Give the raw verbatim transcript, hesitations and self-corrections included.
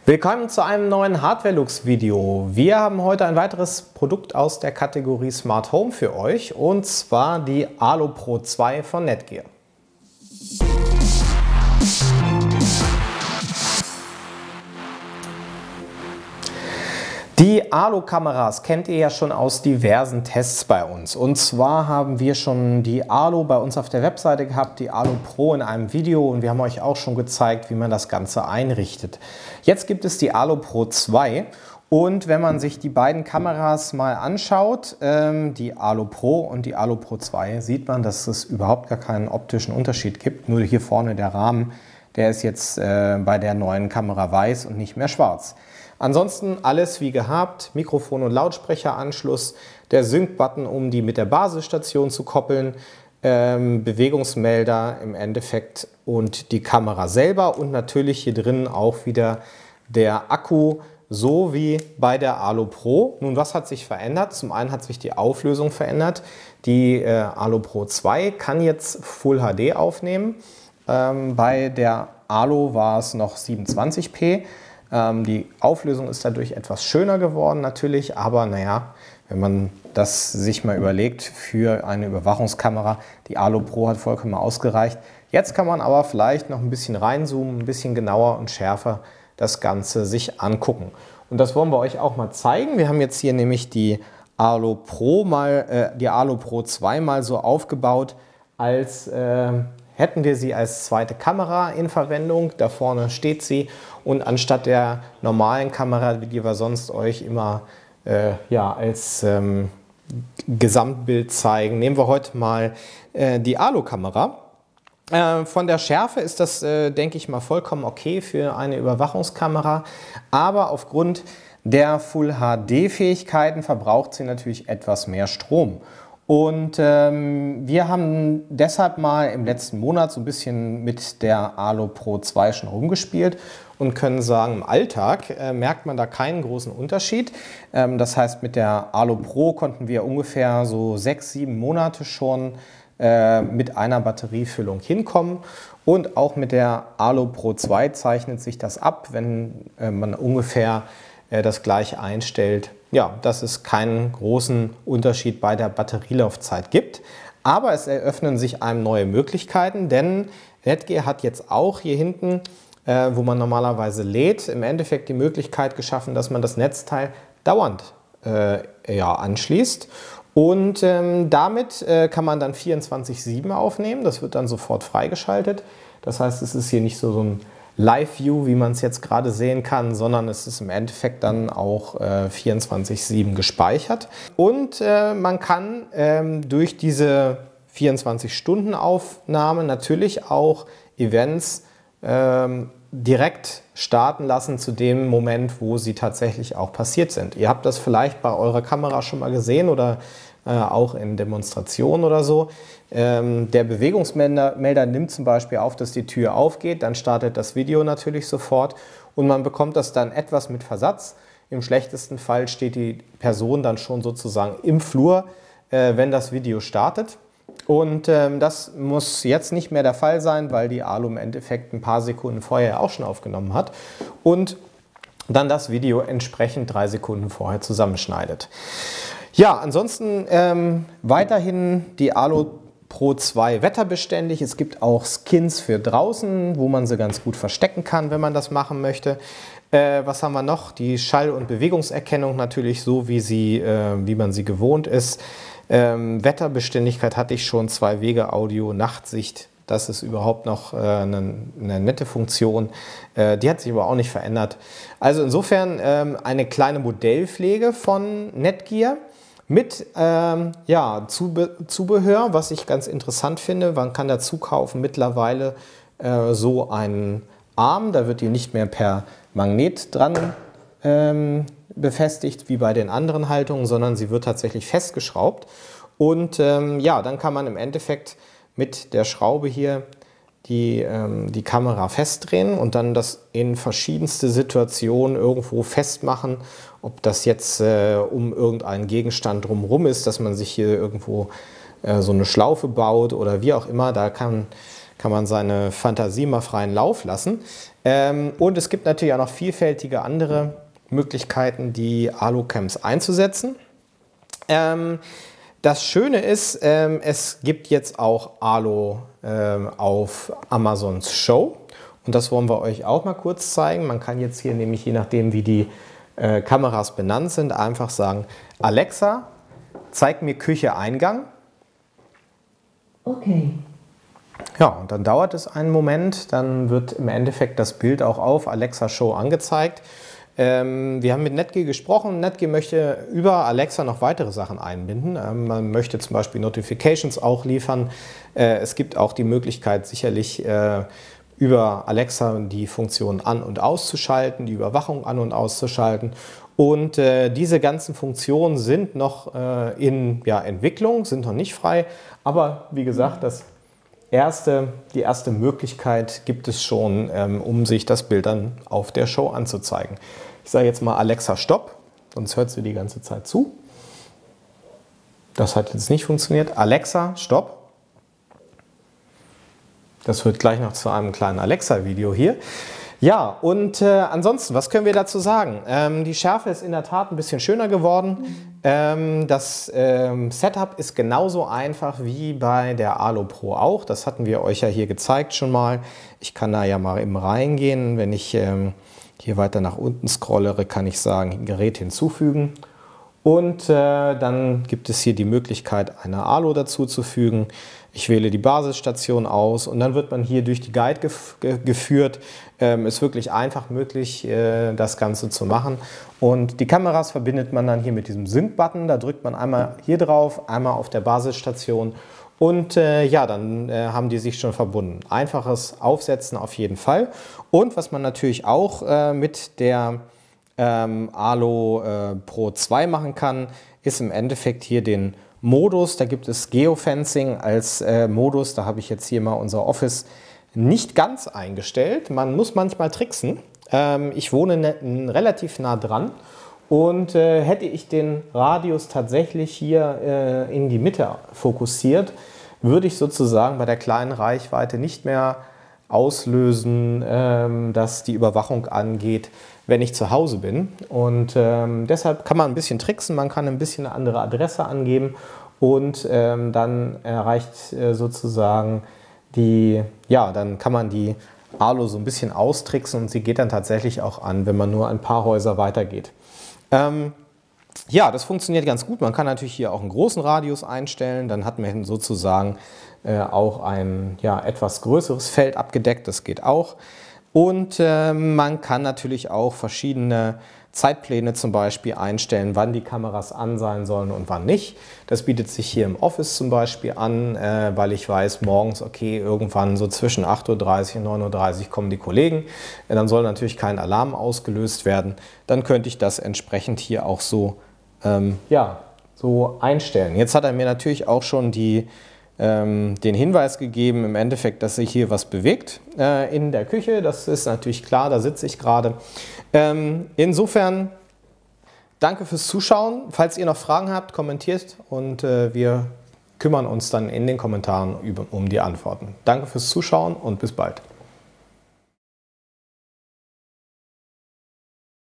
Willkommen zu einem neuen Hardware-Lux-Video. Wir haben heute ein weiteres Produkt aus der Kategorie Smart Home für euch, und zwar die Alo Pro zwei von Netgear. Die Alo-Kameras kennt ihr ja schon aus diversen Tests bei uns. Und zwar haben wir schon die Alo bei uns auf der Webseite gehabt, die Alo Pro in einem Video, und wir haben euch auch schon gezeigt, wie man das Ganze einrichtet. Jetzt gibt es die Alo Pro zwei, und wenn man sich die beiden Kameras mal anschaut, ähm, die Alo Pro und die Alo Pro zwei, sieht man, dass es überhaupt gar keinen optischen Unterschied gibt. Nur hier vorne der Rahmen, der ist jetzt äh, bei der neuen Kamera weiß und nicht mehr schwarz. Ansonsten alles wie gehabt, Mikrofon- und Lautsprecheranschluss, der Sync-Button, um die mit der Basisstation zu koppeln, ähm, Bewegungsmelder im Endeffekt und die Kamera selber, und natürlich hier drin auch wieder der Akku, so wie bei der Alo Pro. Nun, was hat sich verändert? Zum einen hat sich die Auflösung verändert. Die äh, Alo Pro zwei kann jetzt Full H D aufnehmen. Ähm, bei der Alo war es noch siebenundzwanzig p. Ähm, die Auflösung ist dadurch etwas schöner geworden natürlich, aber naja, wenn man das sich mal überlegt, für eine Überwachungskamera, die Alo Pro hat vollkommen ausgereicht. Jetzt kann man aber vielleicht noch ein bisschen reinzoomen, ein bisschen genauer und schärfer das Ganze sich angucken. Und das wollen wir euch auch mal zeigen. Wir haben jetzt hier nämlich die Alo Pro mal, äh, die Alo Pro zwei mal so aufgebaut, als äh, hätten wir sie als zweite Kamera in Verwendung. Da vorne steht sie, und anstatt der normalen Kamera, die wir sonst euch immer äh, ja, als ähm, Gesamtbild zeigen, nehmen wir heute mal äh, die Alo-Kamera. Äh, von der Schärfe ist das, äh, denke ich mal, vollkommen okay für eine Überwachungskamera, aber aufgrund der Full H D-Fähigkeiten verbraucht sie natürlich etwas mehr Strom. Und ähm, wir haben deshalb mal im letzten Monat so ein bisschen mit der Alo Pro zwei schon rumgespielt und können sagen, im Alltag äh, merkt man da keinen großen Unterschied. Ähm, das heißt, mit der Alo Pro konnten wir ungefähr so sechs, sieben Monate schon äh, mit einer Batteriefüllung hinkommen. Und auch mit der Alo Pro zwei zeichnet sich das ab, wenn äh, man ungefähr äh, das gleiche einstellt. Ja, dass es keinen großen Unterschied bei der Batterielaufzeit gibt. Aber es eröffnen sich einem neue Möglichkeiten, denn Netgear hat jetzt auch hier hinten, äh, wo man normalerweise lädt, im Endeffekt die Möglichkeit geschaffen, dass man das Netzteil dauernd äh, ja, anschließt. Und ähm, damit äh, kann man dann vierundzwanzig sieben aufnehmen. Das wird dann sofort freigeschaltet. Das heißt, es ist hier nicht so, so ein Live-View, wie man es jetzt gerade sehen kann, sondern es ist im Endeffekt dann auch äh, vierundzwanzig sieben gespeichert. Und äh, man kann ähm, durch diese vierundzwanzig Stunden Aufnahme natürlich auch Events ähm, direkt starten lassen zu dem Moment, wo sie tatsächlich auch passiert sind. Ihr habt das vielleicht bei eurer Kamera schon mal gesehen oder äh, auch in Demonstrationen oder so. Ähm, der Bewegungsmelder Melder nimmt zum Beispiel auf, dass die Tür aufgeht, dann startet das Video natürlich sofort, und man bekommt das dann etwas mit Versatz. Im schlechtesten Fall steht die Person dann schon sozusagen im Flur, äh, wenn das Video startet. Und ähm, das muss jetzt nicht mehr der Fall sein, weil die Alo im Endeffekt ein paar Sekunden vorher auch schon aufgenommen hat und dann das Video entsprechend drei Sekunden vorher zusammenschneidet. Ja, ansonsten ähm, weiterhin die Alo Pro zwei wetterbeständig. Es gibt auch Skins für draußen, wo man sie ganz gut verstecken kann, wenn man das machen möchte. Äh, was haben wir noch? Die Schall- und Bewegungserkennung natürlich so, wie, sie, äh, wie man sie gewohnt ist. Ähm, Wetterbeständigkeit hatte ich schon, Zwei-Wege-Audio, Nachtsicht. Das ist überhaupt noch äh, eine, eine nette Funktion. Äh, die hat sich aber auch nicht verändert. Also insofern ähm, eine kleine Modellpflege von Netgear. Mit ähm, ja, Zube Zubehör, was ich ganz interessant finde. Man kann dazu kaufen mittlerweile äh, so einen Arm. Da wird die nicht mehr per Magnet dran ähm, befestigt, wie bei den anderen Haltungen, sondern sie wird tatsächlich festgeschraubt. Und ähm, ja, dann kann man im Endeffekt mit der Schraube hier die, ähm, die Kamera festdrehen und dann das in verschiedenste Situationen irgendwo festmachen. Ob das jetzt äh, um irgendeinen Gegenstand drumherum ist, dass man sich hier irgendwo äh, so eine Schlaufe baut oder wie auch immer, da kann, kann man seine Fantasie mal freien Lauf lassen. Ähm, und es gibt natürlich auch noch vielfältige andere Möglichkeiten, die Alu-Cams einzusetzen. Ähm, das Schöne ist, ähm, es gibt jetzt auch Alu ähm, auf Amazons Show. Und das wollen wir euch auch mal kurz zeigen. Man kann jetzt hier nämlich, je nachdem wie die äh, Kameras benannt sind, einfach sagen, Alexa, zeig mir Küche-Eingang. Okay. Ja, und dann dauert es einen Moment, dann wird im Endeffekt das Bild auch auf Alexa Show angezeigt. Ähm, wir haben mit Netgear gesprochen. Netgear möchte über Alexa noch weitere Sachen einbinden. Ähm, man möchte zum Beispiel Notifications auch liefern. Äh, es gibt auch die Möglichkeit, sicherlich äh, über Alexa die Funktion an- und auszuschalten, die Überwachung an- und auszuschalten. Und äh, diese ganzen Funktionen sind noch äh, in ja, Entwicklung, sind noch nicht frei. Aber wie gesagt, das erste, die erste Möglichkeit gibt es schon, ähm, um sich das Bild dann auf der Show anzuzeigen. Ich sage jetzt mal Alexa Stopp, sonst hört sie die ganze Zeit zu. Das hat jetzt nicht funktioniert. Alexa Stopp. Das wird gleich noch zu einem kleinen Alexa-Video hier. Ja, und äh, ansonsten, was können wir dazu sagen? Ähm, die Schärfe ist in der Tat ein bisschen schöner geworden. Mhm. Ähm, das ähm, Setup ist genauso einfach wie bei der Alu Pro auch. Das hatten wir euch ja hier gezeigt schon mal. Ich kann da ja mal eben reingehen. Wenn ich ähm, hier weiter nach unten scrollere, kann ich sagen, Gerät hinzufügen. Und äh, dann gibt es hier die Möglichkeit, eine Alu dazuzufügen. Ich wähle die Basisstation aus und dann wird man hier durch die Guide gef ge geführt. Ähm, ist wirklich einfach möglich, äh, das Ganze zu machen. Und die Kameras verbindet man dann hier mit diesem Sync-Button. Da drückt man einmal hier drauf, einmal auf der Basisstation und äh, ja, dann äh, haben die sich schon verbunden. Einfaches Aufsetzen auf jeden Fall. Und was man natürlich auch äh, mit der ähm, Alu äh, Pro zwei machen kann, ist im Endeffekt hier den Modus. Da gibt es Geofencing als äh, Modus. Da habe ich jetzt hier mal unser Office nicht ganz eingestellt. Man muss manchmal tricksen. Ähm, ich wohne ne, relativ nah dran und äh, hätte ich den Radius tatsächlich hier äh, in die Mitte fokussiert, würde ich sozusagen bei der kleinen Reichweite nicht mehr auslösen, ähm, dass die Überwachung angeht, wenn ich zu Hause bin. Und ähm, deshalb kann man ein bisschen tricksen, man kann ein bisschen eine andere Adresse angeben und ähm, dann erreicht äh, sozusagen die, ja, dann kann man die Alu so ein bisschen austricksen und sie geht dann tatsächlich auch an, wenn man nur ein paar Häuser weitergeht. Ähm, ja, das funktioniert ganz gut. Man kann natürlich hier auch einen großen Radius einstellen, dann hat man sozusagen äh, auch ein ja, etwas größeres Feld abgedeckt, das geht auch. Und äh, man kann natürlich auch verschiedene Zeitpläne zum Beispiel einstellen, wann die Kameras an sein sollen und wann nicht. Das bietet sich hier im Office zum Beispiel an, äh, weil ich weiß, morgens, okay, irgendwann so zwischen acht Uhr dreißig und neun Uhr dreißig kommen die Kollegen. Äh, dann soll natürlich kein Alarm ausgelöst werden. Dann könnte ich das entsprechend hier auch so, ähm, ja, so einstellen. Jetzt hat er mir natürlich auch schon die den Hinweis gegeben, im Endeffekt, dass sich hier was bewegt äh, in der Küche. Das ist natürlich klar, da sitze ich gerade. Ähm, insofern danke fürs Zuschauen. Falls ihr noch Fragen habt, kommentiert und äh, wir kümmern uns dann in den Kommentaren über, um die Antworten. Danke fürs Zuschauen und bis bald.